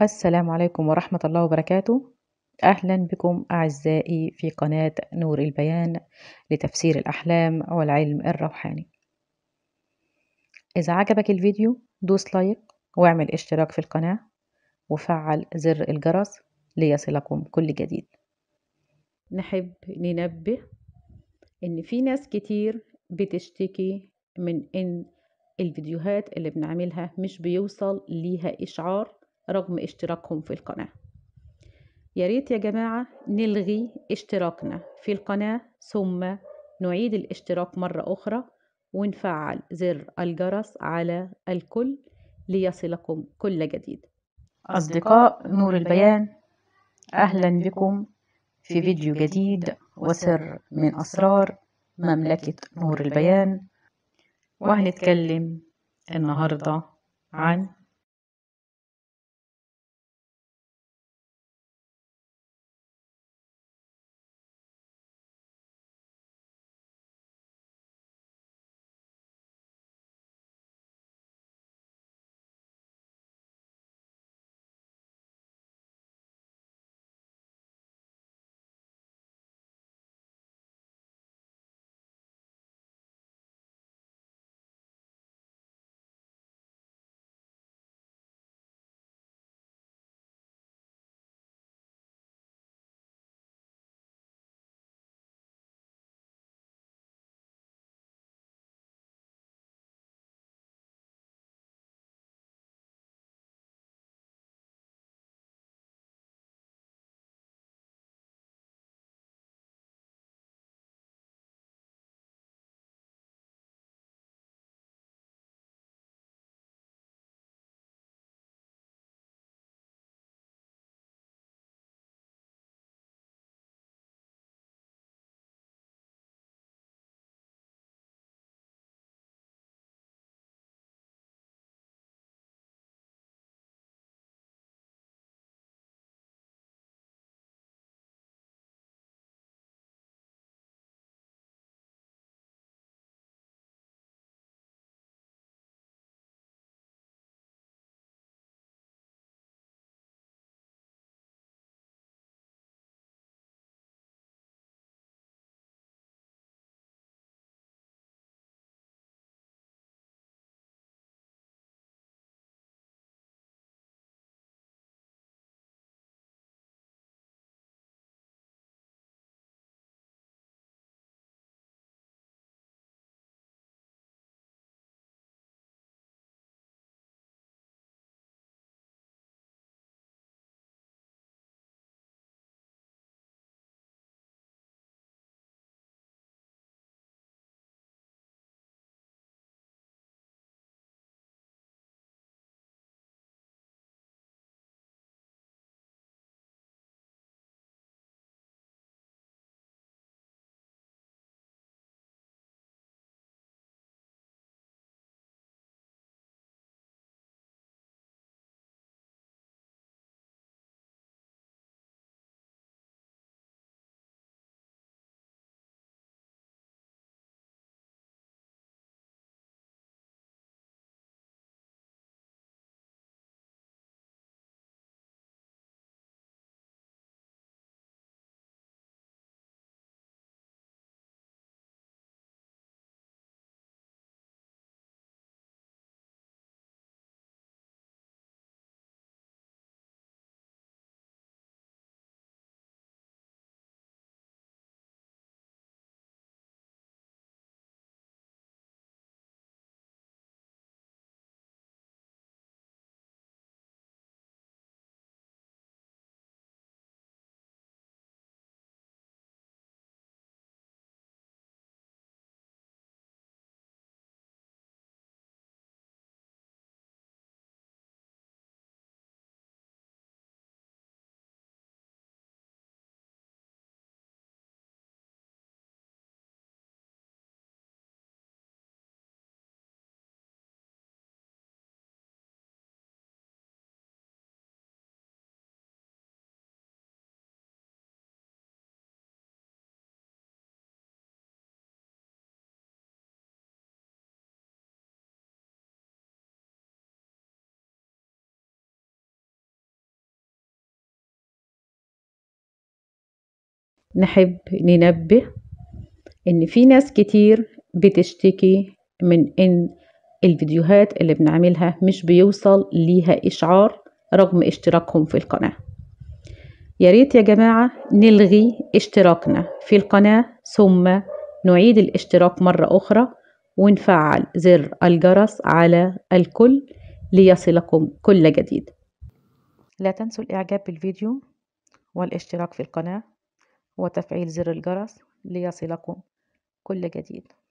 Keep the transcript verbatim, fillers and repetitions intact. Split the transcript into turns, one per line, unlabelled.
السلام عليكم ورحمة الله وبركاته. أهلا بكم أعزائي في قناة نور البيان لتفسير الأحلام والعلم الروحاني. إذا عجبك الفيديو دوس لايك واعمل اشتراك في القناة وفعل زر الجرس ليصلكم كل جديد. نحب ننبه إن في ناس كتير بتشتكي من إن الفيديوهات اللي بنعملها مش بيوصل ليها إشعار رغم اشتراكهم في القناة. يا ريت يا جماعة نلغي اشتراكنا في القناة ثم نعيد الاشتراك مرة أخرى ونفعل زر الجرس على الكل ليصلكم كل جديد. أصدقاء نور البيان، أهلا بكم في فيديو جديد وسر من أسرار مملكة نور البيان. وهنتكلم النهاردة عن نحب ننبه إن في ناس كتير بتشتكي من إن الفيديوهات اللي بنعملها مش بيوصل ليها إشعار رغم اشتراكهم في القناة. يا ريت يا جماعة نلغي اشتراكنا في القناة ثم نعيد الاشتراك مرة أخرى ونفعل زر الجرس على الكل ليصلكم كل جديد. لا تنسوا الإعجاب بالفيديو والاشتراك في القناة وتفعيل زر الجرس ليصلكم كل جديد.